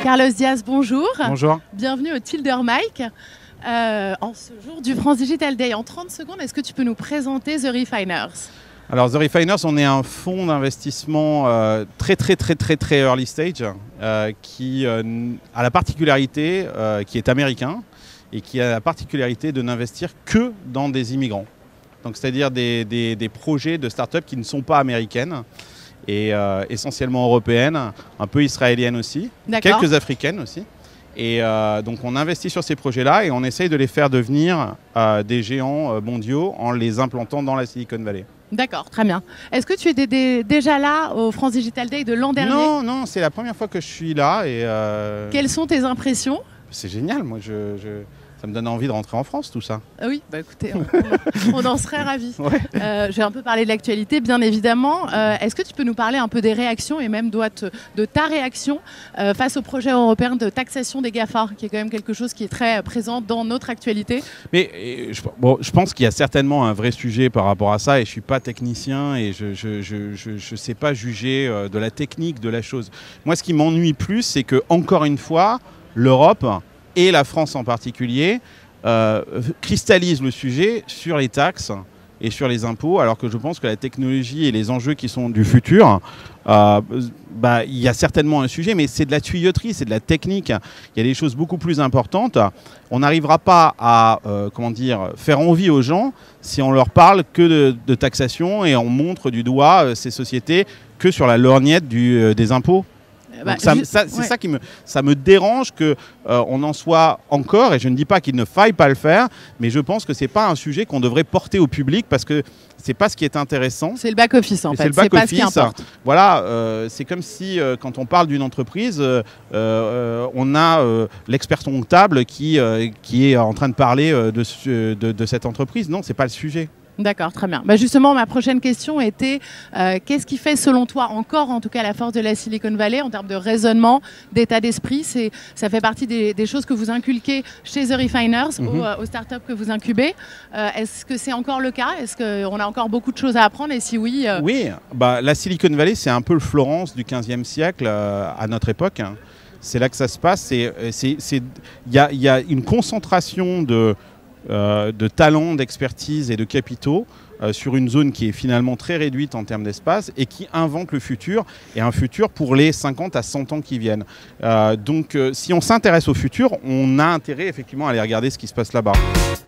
Carlos Diaz, bonjour. Bonjour. Bienvenue au Tilder Mic. En ce jour du France Digital Day, en 30 secondes, est-ce que tu peux nous présenter The Refiners? Alors The Refiners, on est un fonds d'investissement très early stage qui a la particularité, qui est américain et qui a la particularité de n'investir que dans des immigrants. Donc c'est-à-dire des projets de start-up qui ne sont pas américaines et essentiellement européennes, un peu israéliennes aussi, quelques africaines aussi. Et donc on investit sur ces projets-là et on essaye de les faire devenir des géants mondiaux en les implantant dans la Silicon Valley. D'accord, très bien. Est-ce que tu étais déjà là au France Digital Day de l'an dernier? Non, c'est la première fois que je suis là. Et quelles sont tes impressions? C'est génial, moi ça me donne envie de rentrer en France, tout ça. Ah oui, bah écoutez, on en serait ravis. Ouais. Je vais un peu parler de l'actualité, bien évidemment. Est-ce que tu peux nous parler un peu des réactions et même de ta réaction face au projet européen de taxation des GAFA, qui est quand même quelque chose qui est très présent dans notre actualité? Mais je pense qu'il y a certainement un vrai sujet par rapport à ça et je ne suis pas technicien et je ne sais pas juger de la technique de la chose. Moi, ce qui m'ennuie plus, c'est que, encore une fois, l'Europe et la France en particulier, cristallise le sujet sur les taxes et sur les impôts, alors que je pense que la technologie et les enjeux qui sont du futur, il y a certainement un sujet, mais c'est de la tuyauterie, c'est de la technique. Il y a des choses beaucoup plus importantes. On n'arrivera pas à faire envie aux gens si on leur parle que de taxation et on montre du doigt ces sociétés que sur la lorgnette des impôts. C'est ça qui me dérange qu'on en soit encore, et je ne dis pas qu'il ne faille pas le faire, mais je pense que ce n'est pas un sujet qu'on devrait porter au public parce que ce n'est pas ce qui est intéressant. C'est le back-office en fait, c'est pas ce qui importe. Voilà, c'est comme si quand on parle d'une entreprise, on a l'expert comptable qui est en train de parler de cette entreprise. Non, ce n'est pas le sujet. D'accord, très bien. Justement, ma prochaine question était qu'est-ce qui fait selon toi encore, en tout cas, la force de la Silicon Valley en termes de raisonnement, d'état d'esprit? Ça fait partie des choses que vous inculquez chez The Refiners, aux startups que vous incubez. Est-ce que c'est encore le cas? Est-ce qu'on a encore beaucoup de choses à apprendre? Et si oui... Oui, la Silicon Valley, c'est un peu le Florence du 15e siècle à notre époque. C'est là que ça se passe. Il y a une concentration de talents, d'expertise et de capitaux sur une zone qui est finalement très réduite en termes d'espace et qui invente le futur, et un futur pour les 50 à 100 ans qui viennent. Donc si on s'intéresse au futur, on a intérêt effectivement à aller regarder ce qui se passe là-bas.